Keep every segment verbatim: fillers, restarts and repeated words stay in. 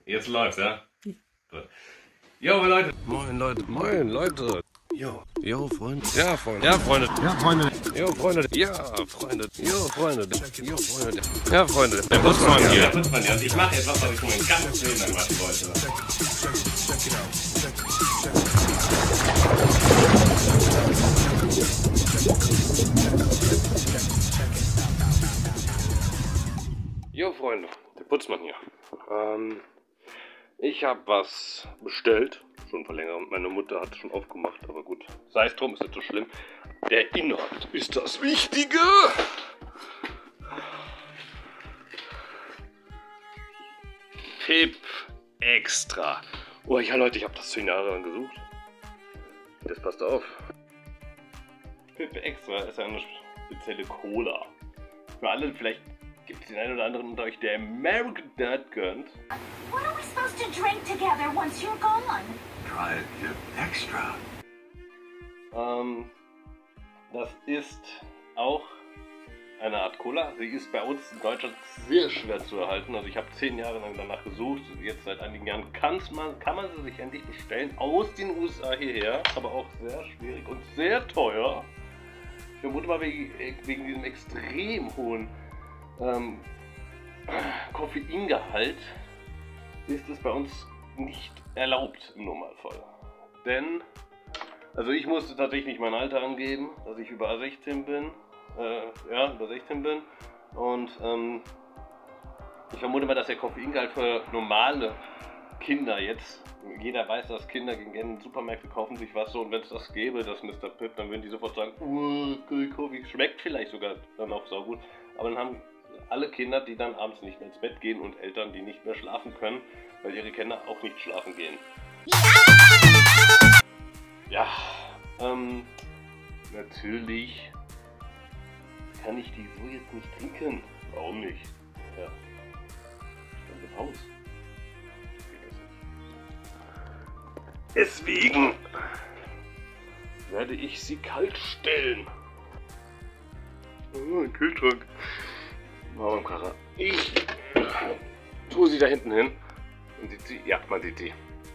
Jetzt läuft's, ja? Gut. Jo, Leute. Moin, Leute. Moin, Leute. Jo. Jo, Freunde. Ja, Freunde. Ja, Freunde. Ja, Freunde. Jo, Freunde. Ja, Freunde. Jo, Freunde. Jo, Freunde. Ja, Freunde. Der Putzmann hier. Der Putzmann hier. Und ich mache etwas, was ich schon mein ganzes Leben lang machen wollte. Jo, Freunde. Der Putzmann hier. Ähm, ich habe was bestellt. Schon vor längerem. Meine Mutter hat es schon aufgemacht, aber gut. Sei es drum, ist nicht so schlimm. Der Inhalt ist das Wichtige. Pip Extra. Oh ja, Leute, ich habe das zehn Jahre lang gesucht. Das passt auf. Pip Extra ist eine spezielle Cola. Für alle, vielleicht gibt es den einen oder anderen unter euch, der American Dad gönnt. What are we supposed to drink together once you're gone? Try Pip Extra. Ähm, das ist auch eine Art Cola. Sie ist bei uns in Deutschland sehr schwer zu erhalten. Also ich habe zehn Jahre lang danach gesucht. Jetzt seit einigen Jahren kann's man, kann man sie sich endlich bestellen. Aus den U S A hierher. Aber auch sehr schwierig und sehr teuer. Ich vermute mal wegen, wegen diesem extrem hohen ähm, Koffeingehalt ist es bei uns nicht erlaubt im Normalfall. Denn, also ich musste tatsächlich mein Alter angeben, dass ich über sechzehn bin. Äh, ja, über sechzehn bin. Und ähm, ich vermute mal, dass der Koffeingehalt für normale Kinder jetzt, jeder weiß, dass Kinder gehen gerne in Supermärkte kaufen sich was so, und wenn es das gäbe, das Mister Pip, dann würden die sofort sagen, uh, Kaffee schmeckt vielleicht sogar dann auch so gut. Aber dann haben alle Kinder, die dann abends nicht mehr ins Bett gehen, und Eltern, die nicht mehr schlafen können, weil ihre Kinder auch nicht schlafen gehen. Ja, ähm, natürlich kann ich die so jetzt nicht trinken. Warum nicht? Ja, stand im Haus. Geht das nicht. Deswegen werde ich sie kalt stellen. Oh, ein Kühlschrank. Warum, Karre? Ich tue sie da hinten hin. Man sieht sie. Ja, man sieht sie.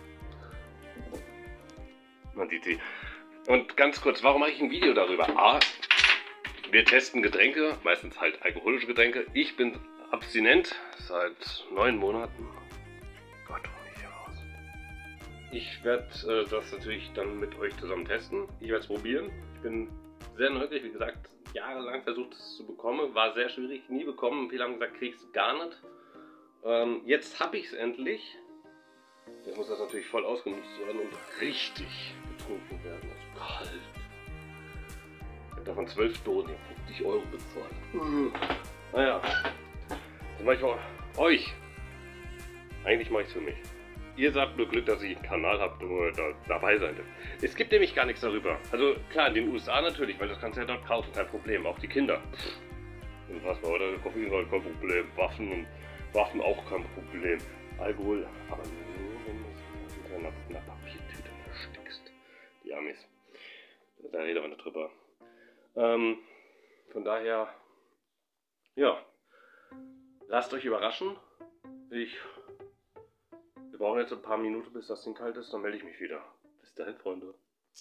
Man sieht sie. Und ganz kurz, warum mache ich ein Video darüber? A, wir testen Getränke, meistens halt alkoholische Getränke. Ich bin abstinent seit neun Monaten. Gott, hol mich hier raus. Ich werde äh, das natürlich dann mit euch zusammen testen. Ich werde es probieren. Ich bin sehr neugierig, wie gesagt, jahrelang versucht es zu bekommen. War sehr schwierig, nie bekommen. Viele haben gesagt, kriegst du gar nicht. Ähm, jetzt habe ich es endlich. Jetzt muss das natürlich voll ausgenutzt werden und richtig getrunken werden. Also kalt. Ich habe davon zwölf Dosen, fünfzig Euro bezahlt. Naja, das mache ich für euch. Eigentlich mache ich es für mich. Ihr sagt nur Glück, dass ich einen Kanal habt, wo ihr da dabei seid. Es gibt nämlich gar nichts darüber. Also klar, in den U S A natürlich, weil das kannst du ja dort kaufen, kein Problem. Auch die Kinder. Unfassbar, oder? Koffein kein Problem. Waffen und Waffen auch kein Problem. Alkohol, aber nur wenn du es in einer, einer Papiertüte versteckst. Die Amis. Da reden wir nicht drüber. Ähm, von daher, ja, lasst euch überraschen. Ich, wir brauchen jetzt ein paar Minuten, bis das Ding kalt ist, dann melde ich mich wieder. Bis dahin, Freunde.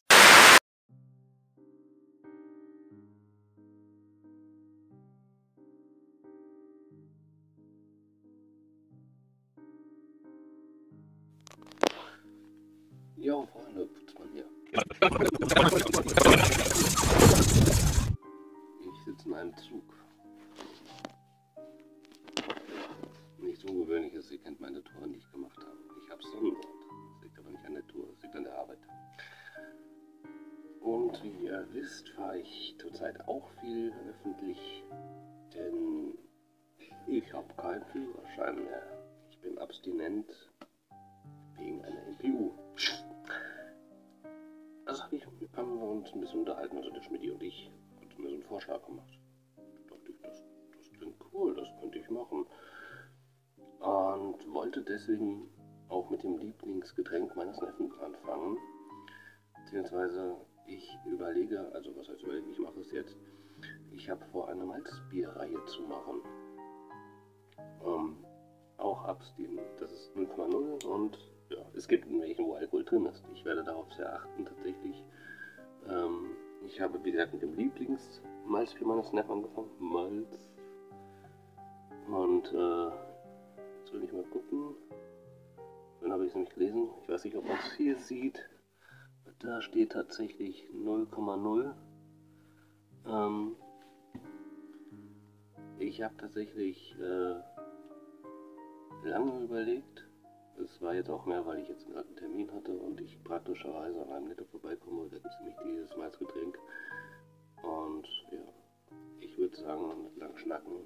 Jo, Freunde, Putzmann hier. Ich sitze in einem Zug. Nichts Ungewöhnliches, ihr kennt meine Tour, die ich gemacht habe. Ich habe Sonnenbrand. Das liegt aber nicht an der Tour, das liegt an der Arbeit. Und wie ihr wisst, fahre ich zurzeit auch viel öffentlich, denn ich habe keinen Führerschein mehr. Ich bin abstinent wegen einer M P U. Also habe ich, haben wir uns ein bisschen unterhalten, also der Schmidti und ich, hat mir so einen Vorschlag gemacht. Da dachte ich, das, das klingt cool, das könnte ich machen. Und wollte deswegen auch mit dem Lieblingsgetränk meines Neffen anfangen. Beziehungsweise ich überlege, also was heißt überlege, ich mache es jetzt. Ich habe vor, eine Malzbierreihe zu machen. Ähm, auch abstimmen. Das ist null Komma null und ja, es gibt in welchen, wo Alkohol drin ist. Ich werde darauf sehr achten tatsächlich. Ähm, ich habe, wie gesagt, mit dem Lieblingsmalzbier meines Neffen angefangen. Malz. Und äh, jetzt will ich mal gucken. Dann habe ich es nämlich gelesen. Ich weiß nicht, ob man es hier sieht. Da steht tatsächlich null Komma null. Ähm, ich habe tatsächlich äh, lange überlegt. Es war jetzt auch mehr, weil ich jetzt einen Termin hatte und ich praktischerweise an einem Netto vorbeikomme. Da gibt es nämlich dieses Malzgetränk. Und ja, ich würde sagen, mit lang schnacken.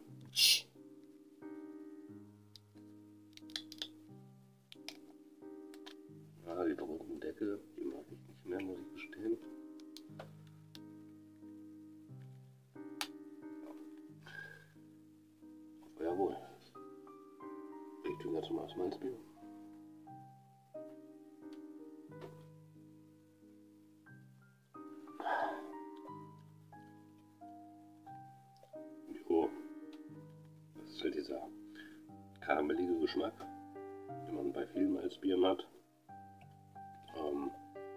Ah, die berühmten Deckel, die mag ich nicht mehr, muss ich gestehen. Aber jawohl. Ich trinke jetzt mal das Malzbier. Jo. Das ist halt dieser karamellige Geschmack, den man bei vielen Malzbieren hat. Ähm,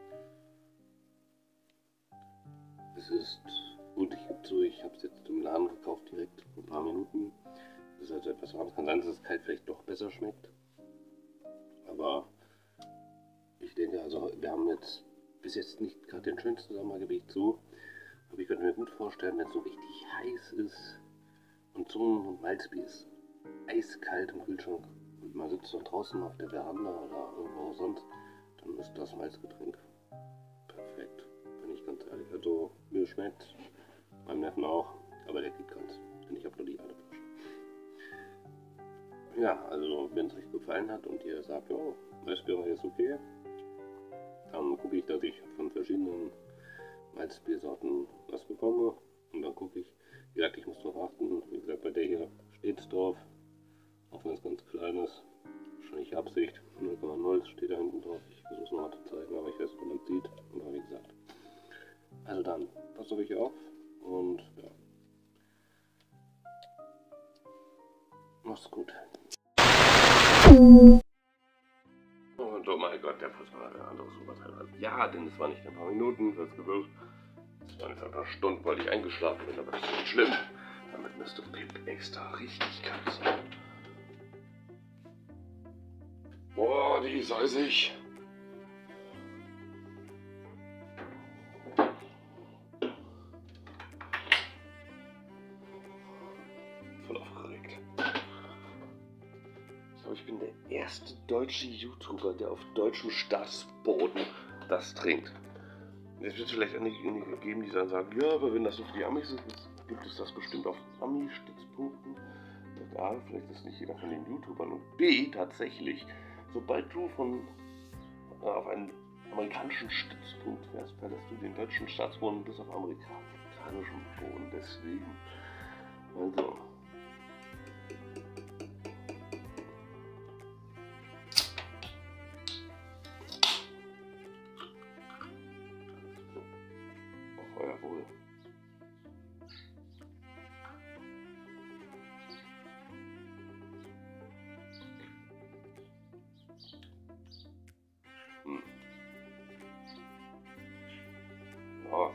es ist gut, ich gebe zu, ich habe es jetzt im Laden gekauft, direkt vor ein paar Minuten. Es ist also etwas warm, es kann sein, dass es kalt vielleicht doch besser schmeckt. Aber ich denke, also wir haben jetzt bis jetzt nicht gerade den schönsten Sommer, gebe ich zu. Aber ich könnte mir gut vorstellen, wenn es so richtig heiß ist und so ein Malzbier ist eiskalt im Kühlschrank und man sitzt noch draußen auf der Veranda oder irgendwo sonst, dann ist das Malzgetränk perfekt, bin ich ganz ehrlich. Also mir schmeckt, meinem Neffen auch, aber der geht ganz, denn ich habe nur die eine Flasche. Ja, also wenn es euch gefallen hat und ihr sagt, oh, Malzbier ist okay, dann gucke ich, dass ich von verschiedenen Malzbiersorten was bekomme und dann gucke ich, wie gesagt, ich muss darauf achten, wie gesagt, bei der hier steht es drauf, auch wenn es ganz klein ist. Wahrscheinlich Absicht, null Komma null steht da hinten drauf. Ich versuche es nochmal zu zeigen, aber ich weiß nicht, ob man es sieht. Und wie gesagt. Also dann, passt auf euch auf und ja. Macht's gut. Und oh mein Gott, der Fuß war ein anderes Oberteil. Ja, denn es war nicht ein paar Minuten, das gewirkt. Es waren ein paar Stunden, weil ich eingeschlafen bin, aber das ist nicht schlimm. Damit müsste Pip extra richtig kalt sein. Boah, die ist eisig. Voll aufgeregt. Ich glaube, ich bin der erste deutsche YouTuber, der auf deutschem Staatsboden das trinkt. Jetzt wird es vielleicht einige geben, die dann sagen, ja, aber wenn das so für die Amis ist, gibt es das bestimmt auf Ami-Stützpunkten. A, vielleicht ist nicht jeder von den YouTubern und B, tatsächlich, sobald du von äh, auf einen amerikanischen Stützpunkt fährst, verlässt du den deutschen Staatsboden bis auf amerikanischen Boden. Deswegen, also. Auf euer Wohl. Hm. Ja.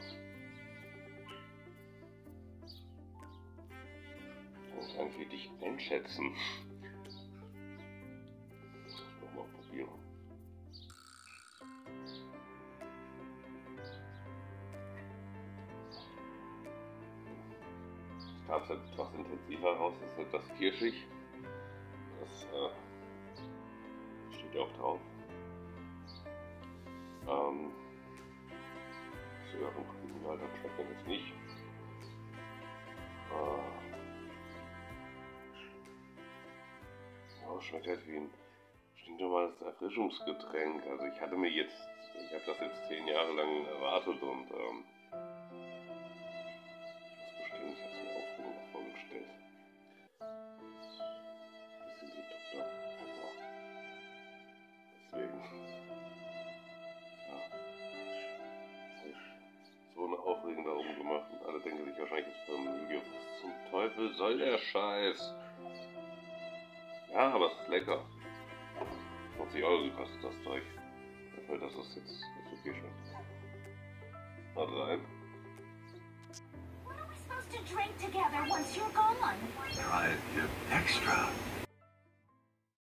Ich kann es wirklich einschätzen. Das muss ich mal probieren. Es kam halt etwas intensiver raus, das ist etwas kirschig. Das äh, steht ja auch drauf. Ähm, Sören, ja, das schmeckt man jetzt nicht. Äh, ja, schmeckt halt wie ein stinknormales Erfrischungsgetränk. Also ich hatte mir jetzt, ich habe das jetzt zehn Jahre lang erwartet und ähm, ich muss gestehen, ich habe es mir aufregend vorgestellt. Bisschen wie Doktor Pepper. Deswegen. So eine Aufregung darum gemacht und alle denken sich wahrscheinlich jetzt beim Video, was zum Teufel soll der Scheiß? Ja, aber es ist lecker. zwanzig Euro gekostet das Zeug. Dafür, dass es jetzt nicht okay schmeckt. Warte rein. What are we supposed to drink together once you're gone? Try it, extra.